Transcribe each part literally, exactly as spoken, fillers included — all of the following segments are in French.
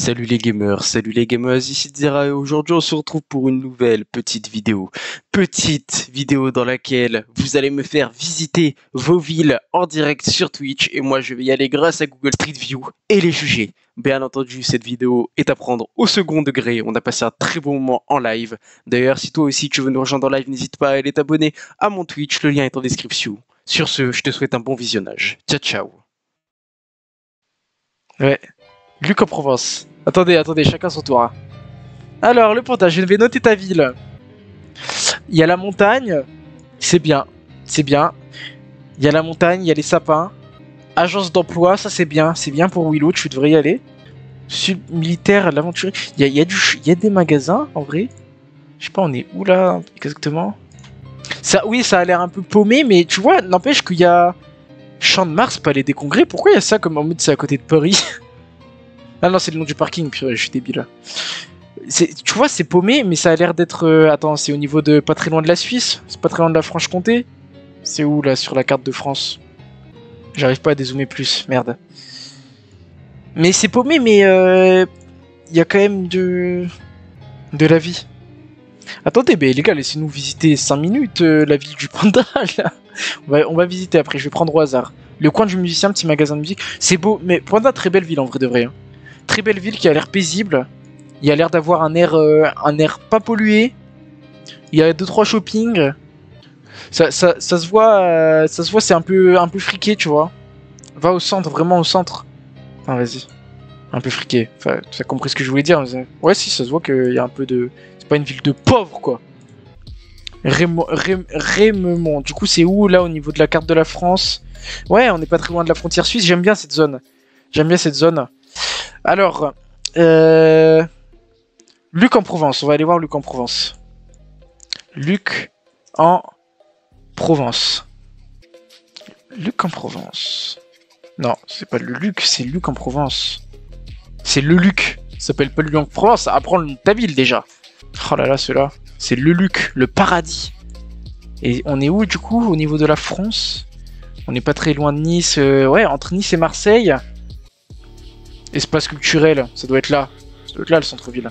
Salut les gamers, salut les gamers, ici Zera et aujourd'hui on se retrouve pour une nouvelle petite vidéo. Petite vidéo dans laquelle vous allez me faire visiter vos villes en direct sur Twitch et moi je vais y aller grâce à Google Street View et les juger. Bien entendu, cette vidéo est à prendre au second degré, on a passé un très bon moment en live. D'ailleurs, si toi aussi tu veux nous rejoindre en live, n'hésite pas à aller t'abonner à mon Twitch, le lien est en description. Sur ce, je te souhaite un bon visionnage. Ciao ciao. Ouais. Luc en Provence. Attendez, attendez, chacun son tour. Hein. Alors, le panda, je vais noter ta ville. Il y a la montagne, c'est bien, c'est bien. Il y a la montagne, il y a les sapins. Agence d'emploi, ça c'est bien, c'est bien pour Willow, tu devrais y aller. Sud militaire, l'aventurier. Il y a, il y, a du, il y a des magasins, en vrai. Je sais pas, on est où là, exactement ça, oui, ça a l'air un peu paumé, mais tu vois, n'empêche qu'il y a Champ de Mars, Palais des Congrès. Pourquoi il y a ça comme en mode c'est à côté de Paris? Ah non, c'est le nom du parking, purée, je suis débile. Tu vois, c'est paumé, mais ça a l'air d'être... Euh, attends, c'est au niveau de... pas très loin de la Suisse? C'est pas très loin de la Franche-Comté? C'est où, là, sur la carte de France? J'arrive pas à dézoomer plus, merde. Mais c'est paumé, mais... Il euh, y a quand même de... de la vie. Attendez, mais les gars, laissez-nous visiter cinq minutes euh, la ville du panda, là. On va, on va visiter après, je vais prendre au hasard. Le coin du musicien, petit magasin de musique. C'est beau, mais Panda, très belle ville, en vrai de vrai. Hein. Très belle ville qui a l'air paisible. Il y a l'air d'avoir un air, euh, un air pas pollué. Il y a deux trois shopping. Ça, ça, ça se voit, euh, ça se voit, c'est un peu, un peu friqué, tu vois. Va au centre, vraiment au centre. Enfin, vas-y. Un peu friqué. Enfin, tu as compris ce que je voulais dire. Mais... ouais, si, ça se voit qu'il y a un peu de. C'est pas une ville de pauvres, quoi. Rémont. Rémont. Du coup, c'est où là au niveau de la carte de la France? Ouais, on n'est pas très loin de la frontière suisse. J'aime bien cette zone. J'aime bien cette zone. Alors, euh... Luc en Provence. On va aller voir Luc en Provence. Luc en Provence. Luc en Provence. Non, c'est pas le Luc, c'est Luc en Provence. C'est le Luc. Ça s'appelle pas Luc en Provence. Apprends le nom de ta ville déjà. Oh là là, ceux-là. C'est le Luc, le paradis. Et on est où du coup au niveau de la France? On n'est pas très loin de Nice. Euh... Ouais, entre Nice et Marseille. Espace culturel, ça doit être là. Ça doit être là le centre-ville.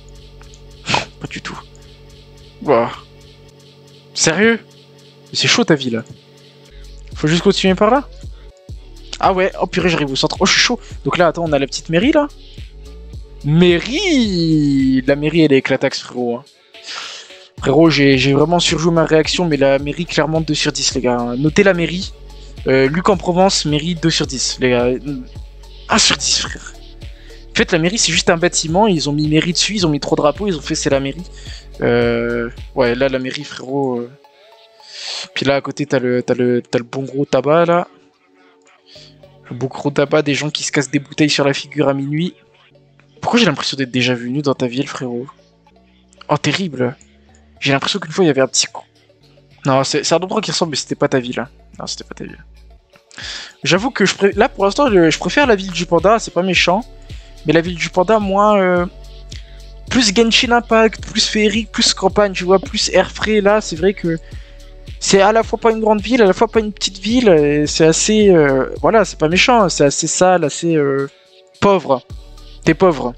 Pas du tout. Wow. Sérieux? C'est chaud ta ville. Faut juste continuer par là? Ah ouais, oh purée, j'arrive au centre. Oh, je suis chaud. Donc là, attends, on a la petite mairie là. Mairie! La mairie, elle est éclataxe, frérot. Hein. Frérot, j'ai vraiment surjoué ma réaction, mais la mairie, clairement deux sur dix, les gars. Notez la mairie. Euh, Luc en Provence, mairie deux sur dix, les gars. un sur dix, frère. En fait, la mairie, c'est juste un bâtiment. Ils ont mis mairie dessus, ils ont mis trois drapeaux, ils ont fait c'est la mairie. Euh... Ouais, là, la mairie, frérot. Euh... Puis là, à côté, t'as le, t'as le, t'as le bon gros tabac, là. Le bon gros tabac, des gens qui se cassent des bouteilles sur la figure à minuit. Pourquoi j'ai l'impression d'être déjà venu dans ta ville, frérot? Oh, terrible. J'ai l'impression qu'une fois, il y avait un petit coup. Non, c'est un endroit qui ressemble, mais c'était pas ta ville. Hein. Non, c'était pas ta ville. J'avoue que je pré... là pour l'instant je... je préfère la ville du panda, c'est pas méchant. Mais la ville du panda, moi, euh... plus Genshin Impact, plus féerique, plus campagne, tu vois, plus air frais. Là, c'est vrai que c'est à la fois pas une grande ville, à la fois pas une petite ville. C'est assez, euh... voilà, c'est pas méchant, c'est assez sale, assez euh... pauvre. T'es pauvre.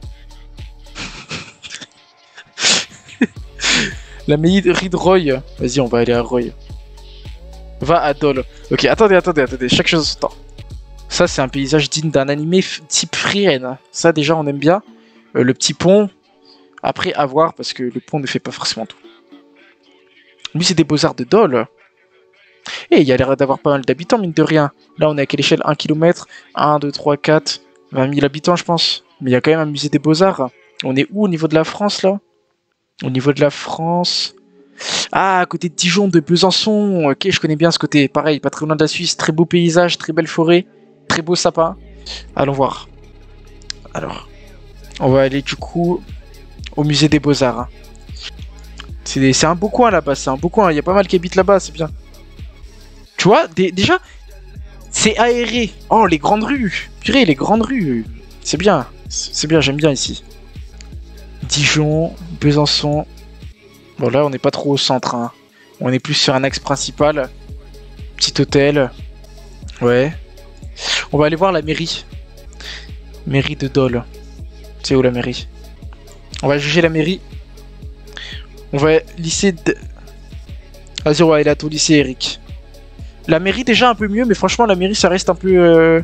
La mairie de Roy. Vas-y, on va aller à Roy. Va à Dole. Ok, attendez, attendez, attendez, chaque chose en son temps. Ça, c'est un paysage digne d'un animé type Frieren. Ça, déjà, on aime bien. Euh, le petit pont. Après, à voir, parce que le pont ne fait pas forcément tout. Lui, c'est des beaux-arts de Dole. Et il y a l'air d'avoir pas mal d'habitants, mine de rien. Là, on est à quelle échelle? un kilomètre. un, deux, trois, quatre, vingt mille habitants, je pense. Mais il y a quand même un musée des beaux-arts. On est où au niveau de la France, là? Au niveau de la France... Ah, à côté de Dijon, de Besançon. Ok, je connais bien ce côté. Pareil, pas très loin de la Suisse. Très beau paysage, très belle forêt. Très beau sapin. Allons voir. Alors, on va aller du coup au musée des Beaux-Arts. Hein. C'est un beau coin là-bas, c'est un beau coin. Il y a pas mal qui habitent là-bas, c'est bien. Tu vois, déjà, c'est aéré. Oh, les grandes rues. Purée, les grandes rues. C'est bien. C'est bien, j'aime bien ici. Dijon, Besançon. Bon là on n'est pas trop au centre, hein. On est plus sur un axe principal. Petit hôtel. Ouais. On va aller voir la mairie. Mairie de Dole. C'est où la mairie? On va juger la mairie. On va lycée de... Vas-y, ouais, il est à ton lycée, Eric. La mairie, déjà un peu mieux, mais franchement, la mairie, ça reste un peu... Euh...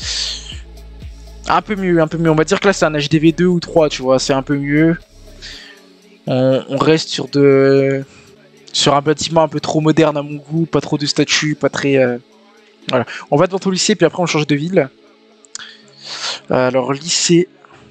Un peu mieux, un peu mieux. On va dire que là, c'est un H D V deux ou trois, tu vois. C'est un peu mieux. On, on reste sur de... Sur un bâtiment un peu trop moderne à mon goût. Pas trop de statues, pas très... Euh... Voilà. On va devant ton lycée, puis après, on change de ville. Alors, lycée...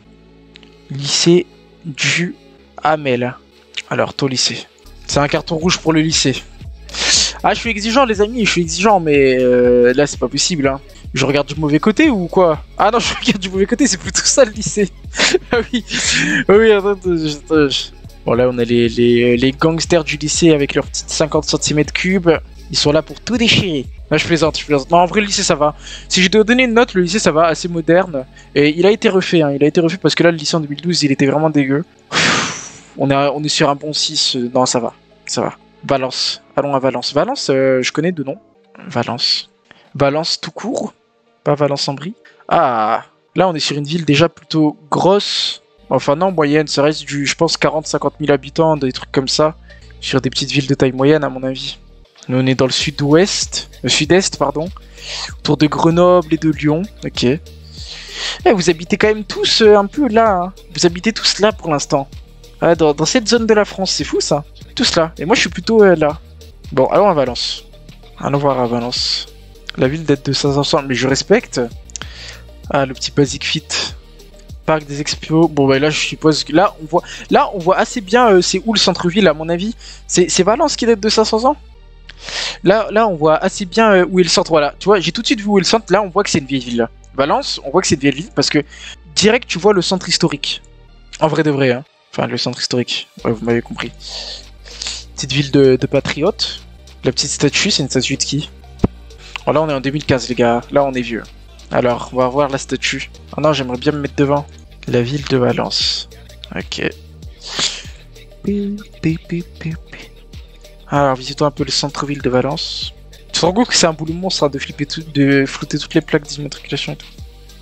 Lycée du Hamel. Alors, ton lycée. C'est un carton rouge pour le lycée. Ah, je suis exigeant, les amis, je suis exigeant, mais euh, là, c'est pas possible. Hein. Je regarde du mauvais côté ou quoi? Ah non, je regarde du mauvais côté, c'est plutôt ça le lycée. Ah oui, oui, attends, attends, je... Bon, là, on a les, les, les gangsters du lycée avec leurs petites cinquante centimètres cubes. Ils sont là pour tout déchirer. Là, je plaisante, je plaisante. Non, en vrai, le lycée, ça va. Si je dois donner une note, le lycée, ça va, assez moderne. Et il a été refait, hein. Il a été refait parce que là, le lycée en deux mille douze, il était vraiment dégueu. On est, on est sur un bon six. Non, ça va. Ça va. Valence. Allons à Valence. Valence, euh, je connais deux noms. Valence. Valence tout court. Pas Valence-en-Brie. Ah, là, on est sur une ville déjà plutôt grosse. Enfin, non, moyenne. Ça reste du, je pense, quarante à cinquante mille habitants, des trucs comme ça. Sur des petites villes de taille moyenne, à mon avis. Nous, on est dans le sud-ouest. Le sud-est, pardon. Autour de Grenoble et de Lyon. Ok. Eh, vous habitez quand même tous euh, un peu là. Hein. Vous habitez tous là pour l'instant. Ah, dans, dans cette zone de la France, c'est fou ça. Tous là. Et moi je suis plutôt euh, là. Bon, allons à Valence. Allons voir à Valence. La ville date de cinq cents, mais je respecte. Ah, le petit Basic Fit. Parc des Expos. Bon, bah là je suppose que là on voit, là, on voit assez bien euh, c'est où le centre-ville à mon avis. C'est Valence qui date de cinq cents ans. Là, là on voit assez bien euh, où est le centre. Voilà, tu vois, j'ai tout de suite vu où est le centre. Là on voit que c'est une vieille ville. Valence, on voit que c'est une vieille ville parce que direct tu vois le centre historique. En vrai de vrai, hein. Enfin, le centre historique, ouais, vous m'avez compris. Petite ville de, de patriotes. La petite statue, c'est une statue de qui? Oh, là, on est en deux mille quinze, les gars. Là, on est vieux. Alors, on va voir la statue. Ah non, j'aimerais bien me mettre devant. La ville de Valence. Ok. Alors, visitons un peu le centre-ville de Valence. Tu te rends compte que c'est un boulot monstre hein, de flipper tout, de flouter toutes les plaques d'immatriculation et tout.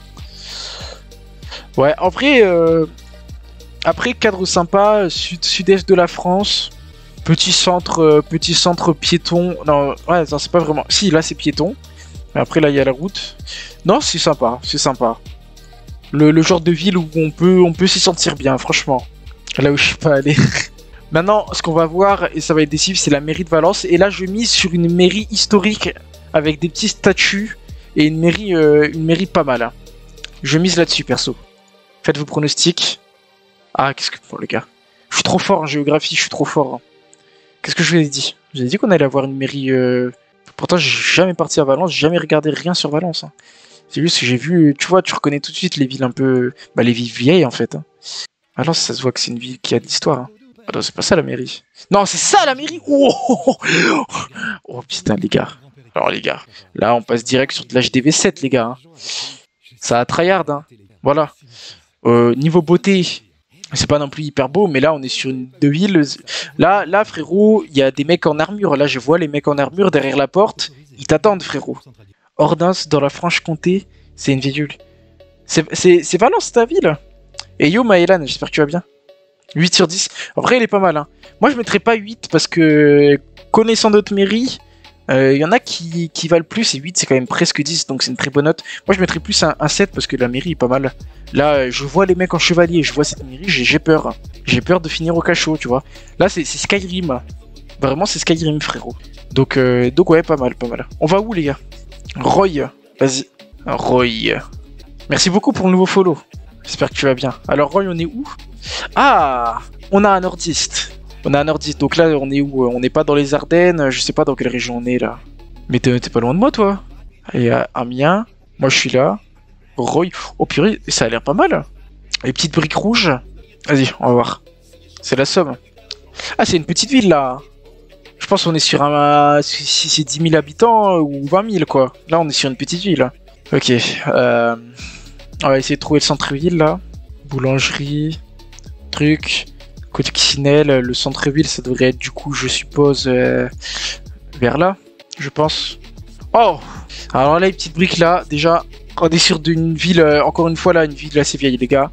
Ouais, en vrai... Euh... Après, cadre sympa, sud, sud-est de la France, petit centre, euh, petit centre piéton. Non, ouais, non, c'est pas vraiment. Si, là c'est piéton. Mais après, là il y a la route. Non, c'est sympa, c'est sympa. Le, le genre de ville où on peut, on peut s'y sentir bien, franchement. Là où je suis pas allé. Maintenant, ce qu'on va voir, et ça va être décisif, c'est la mairie de Valence. Et là, je mise sur une mairie historique avec des petits statues et une mairie, euh, une mairie pas mal. Hein. Je mise là-dessus, perso. Faites vos pronostics. Ah, qu'est-ce que... Bon, les gars. Je suis trop fort en géographie, je suis trop fort. Hein. Qu'est-ce que je vous ai dit? Je vous ai dit qu'on allait avoir une mairie... Euh... Pourtant, j'ai jamais parti à Valence, j'ai jamais regardé rien sur Valence. Hein. C'est juste que j'ai vu... Tu vois, tu reconnais tout de suite les villes un peu... Bah, les villes vieilles, en fait. Hein. Valence, ça se voit que c'est une ville qui a de l'histoire. Hein. Ah non, c'est pas ça, la mairie. Non, c'est ça, la mairie. Oh, oh, oh. Oh, putain, les gars. Alors, les gars, là, on passe direct sur de l'H D V sept, les gars. Hein. Ça a tryhard, hein. Voilà. Euh, niveau beauté... C'est pas non plus hyper beau, mais là on est sur une de ville. Là, là frérot, il y a des mecs en armure. Là je vois les mecs en armure derrière la porte. Ils t'attendent frérot. Ordins dans la Franche-Comté, c'est une ville. C'est Valence ta ville. Et yo Maëlan, j'espère que tu vas bien. huit sur dix. En vrai il est pas mal. Hein. Moi je mettrais pas huit parce que connaissant notre mairie, il euh, y en a qui, qui valent plus et huit c'est quand même presque dix donc c'est une très bonne note. Moi je mettrais plus un, un sept parce que la mairie est pas mal. Là je vois les mecs en chevalier, je vois cette mairie, j'ai peur. J'ai peur de finir au cachot tu vois. Là c'est Skyrim. Vraiment c'est Skyrim frérot. Donc, euh, donc ouais pas mal, pas mal. On va où les gars? Roy, vas-y. Roy. Merci beaucoup pour le nouveau follow. J'espère que tu vas bien. Alors Roy on est où? Ah, on a un nordiste. On a un nordiste, donc là on est où? On n'est pas dans les Ardennes, je sais pas dans quelle région on est là. Mais t'es pas loin de moi toi. Et euh, Amiens, moi je suis là. Roy, oh purée, ça a l'air pas mal. Les petites briques rouges. Vas-y, on va voir. C'est la Somme. Ah c'est une petite ville là. Je pense qu'on est sur un... Si c'est dix mille habitants ou vingt mille quoi. Là on est sur une petite ville. Ok, euh... on va essayer de trouver le centre-ville là. Boulangerie, truc... Coccinelle, le centre-ville, ça devrait être du coup, je suppose, euh, vers là, je pense. Oh! Alors là, les petites briques là, déjà, on est sur d'une ville, euh, encore une fois là, une ville assez vieille, les gars.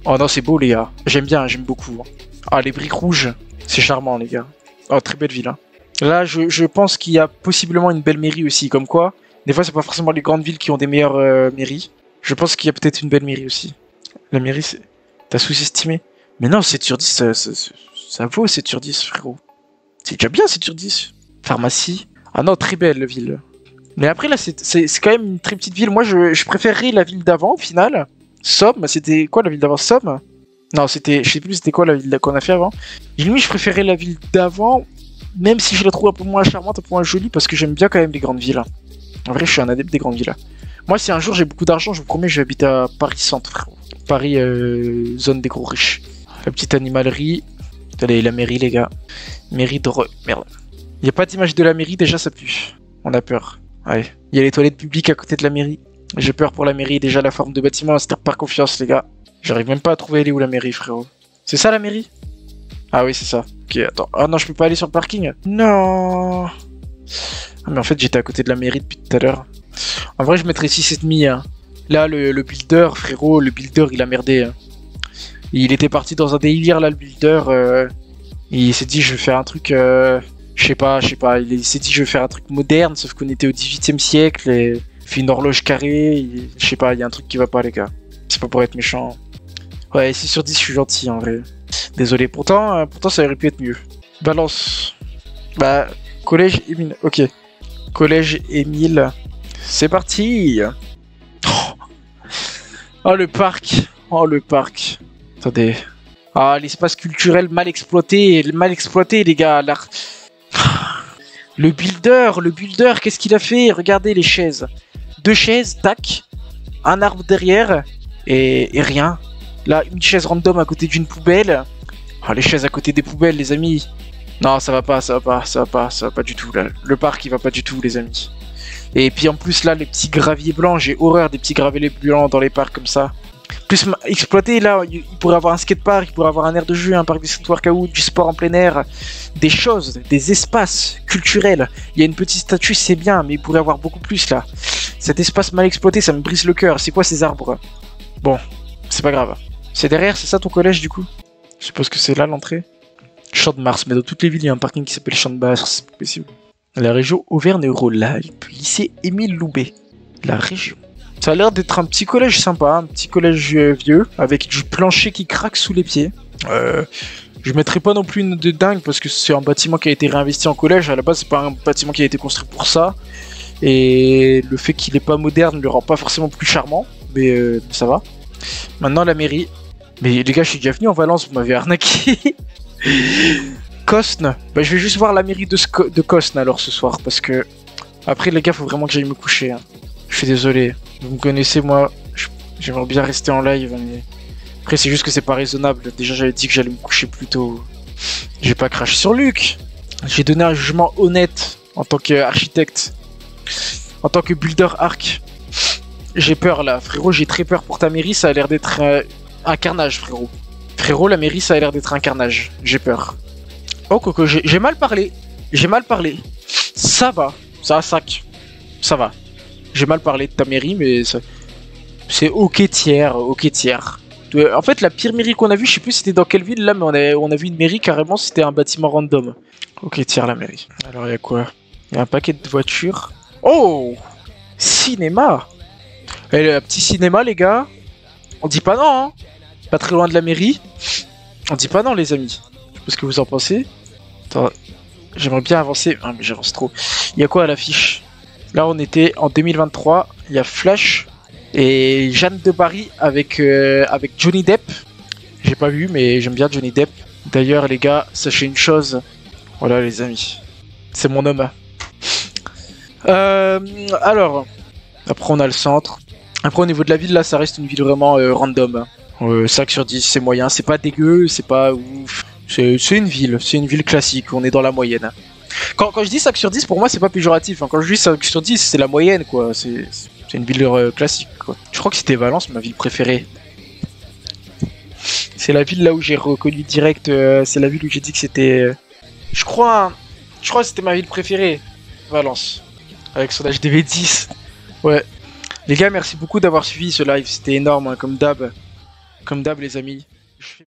Oh non, c'est beau, les gars. J'aime bien, j'aime beaucoup. Ah, les briques rouges, c'est charmant, les gars. Oh, très belle ville. Hein. Là, je, je pense qu'il y a possiblement une belle mairie aussi. Comme quoi, des fois, c'est pas forcément les grandes villes qui ont des meilleures euh, mairies. Je pense qu'il y a peut-être une belle mairie aussi. La mairie, c'est... T'as sous-estimé. Mais non, sept sur dix, ça, ça, ça, ça vaut sept sur dix, frérot. C'est déjà bien, sept sur dix. Pharmacie. Ah non, très belle ville. Mais après, là, c'est quand même une très petite ville. Moi, je, je préférerais la ville d'avant, au final. Somme, c'était quoi la ville d'avant? Somme? Non, c'était... Je sais plus c'était quoi la ville qu'on a fait avant. Limite, je préférais la ville d'avant, même si je la trouve un peu moins charmante, un peu moins jolie, parce que j'aime bien quand même les grandes villes. En vrai, je suis un adepte des grandes villes. Moi, si un jour j'ai beaucoup d'argent, je vous promets, je vais habiter à Paris Centre, frérot. Paris, euh, zone des gros riches. La petite animalerie. Allez, la mairie, les gars. Mairie de... Re... Merde. Il n'y a pas d'image de la mairie, déjà ça pue. On a peur. Ouais. Il y a les toilettes publiques à côté de la mairie. J'ai peur pour la mairie, déjà la forme de bâtiment, inspire pas confiance, les gars. J'arrive même pas à trouver elle est où la mairie, frérot. C'est ça la mairie? Ah oui, c'est ça. Ok, attends. Ah non, je peux pas aller sur le parking? Non. Ah, mais en fait, j'étais à côté de la mairie depuis tout à l'heure. En vrai, je mettrais six virgule cinq. Hein. Là, le, le builder, frérot, le builder, il a merdé. Hein. Il était parti dans un délire, là, le builder. Euh... Il s'est dit, je vais faire un truc... Euh... Je sais pas, je sais pas. Il s'est dit, je vais faire un truc moderne, sauf qu'on était au dix-huitième siècle et... Il fait une horloge carrée. Il... Je sais pas, il y a un truc qui va pas, les gars. C'est pas pour être méchant. Ouais, six sur dix, je suis gentil, en vrai. Désolé. Pourtant, euh, pourtant ça aurait pu être mieux. Balance. Bah, collège Émile. Ok. Collège Émile. C'est parti. Oh, le parc. Oh, le parc. Attendez. Ah, l'espace culturel mal exploité. Mal exploité, les gars. L'art... Le builder. Le builder, qu'est-ce qu'il a fait? Regardez les chaises. Deux chaises, tac. Un arbre derrière. Et, et rien. Là, une chaise random à côté d'une poubelle. Oh, les chaises à côté des poubelles, les amis. Non, ça va pas, ça va pas, ça va pas, ça va pas du tout. Là. Le parc, il va pas du tout, les amis. Et puis en plus, là, les petits graviers blancs, j'ai horreur des petits graviers blancs dans les parcs comme ça. Plus exploité, là, il pourrait avoir un skatepark, il pourrait avoir un aire de jeu, un parc de street workout, du sport en plein air, des choses, des espaces culturels. Il y a une petite statue, c'est bien, mais il pourrait avoir beaucoup plus, là. Cet espace mal exploité, ça me brise le cœur. C'est quoi ces arbres? Bon, c'est pas grave. C'est derrière, c'est ça ton collège, du coup? Je suppose que c'est là l'entrée. Champ de Mars, mais dans toutes les villes, il y a un parking qui s'appelle Champ de Mars, c'est pas possible. La région Auvergne-Rhône-Alpes, lycée Émile Loubet. La région. Ça a l'air d'être un petit collège sympa, un petit collège vieux, avec du plancher qui craque sous les pieds. Euh, je mettrai pas non plus une de dingue, parce que c'est un bâtiment qui a été réinvesti en collège. À la base, c'est pas un bâtiment qui a été construit pour ça. Et le fait qu'il est pas moderne ne le rend pas forcément plus charmant, mais euh, ça va. Maintenant, la mairie. Mais les gars, je suis déjà venu en Valence, vous m'avez arnaqué. Cosne. Bah, je vais juste voir la mairie de, Sco de Cosne alors ce soir, parce que... Après, les gars, faut vraiment que j'aille me coucher. Hein. Je suis désolé. Vous me connaissez, moi, j'aimerais bien rester en live, mais... Après, c'est juste que c'est pas raisonnable. Déjà, j'avais dit que j'allais me coucher plus tôt. J'ai pas craché sur Luc. J'ai donné un jugement honnête en tant qu'architecte. En tant que builder arc. J'ai peur, là. Frérot, j'ai très peur pour ta mairie. Ça a l'air d'être euh, un carnage, frérot. Frérot, la mairie, ça a l'air d'être un carnage. J'ai peur. Oh, Coco, j'ai mal parlé. J'ai mal parlé. Ça va. Ça a sac. Ça va. J'ai mal parlé de ta mairie, mais c'est ok tiers, ok tiers. En fait, la pire mairie qu'on a vue, je sais plus c'était dans quelle ville là, mais on a, on a vu une mairie carrément, c'était un bâtiment random. Ok tiers la mairie. Alors il y a quoi? Il y a un paquet de voitures. Oh, cinéma. Et un petit cinéma les gars. On dit pas non, hein. Pas très loin de la mairie. On dit pas non les amis. Je sais pas ce que vous en pensez. Attends, j'aimerais bien avancer. Ah mais j'avance trop. Il y a quoi à l'affiche? Là on était en deux mille vingt-trois. Il y a Flash et Jeanne de Barry avec, euh, avec Johnny Depp. J'ai pas vu mais j'aime bien Johnny Depp. D'ailleurs les gars, sachez une chose. Voilà les amis. C'est mon homme. Euh, alors, après on a le centre. Après au niveau de la ville là, ça reste une ville vraiment euh, random. Euh, cinq sur dix, c'est moyen. C'est pas dégueu, c'est pas ouf. C'est une ville, c'est une ville classique. On est dans la moyenne. Quand, quand je dis cinq sur dix, pour moi, c'est pas péjoratif. Hein. Quand je dis cinq sur dix, c'est la moyenne, quoi. C'est une ville euh, classique, quoi. Je crois que c'était Valence, ma ville préférée. C'est la ville là où j'ai reconnu direct. Euh, c'est la ville où j'ai dit que c'était. Euh, je crois. Je crois que c'était ma ville préférée. Valence. Avec son H D V dix. Ouais. Les gars, merci beaucoup d'avoir suivi ce live. C'était énorme, hein, comme d'hab. Comme d'hab, les amis. Je fais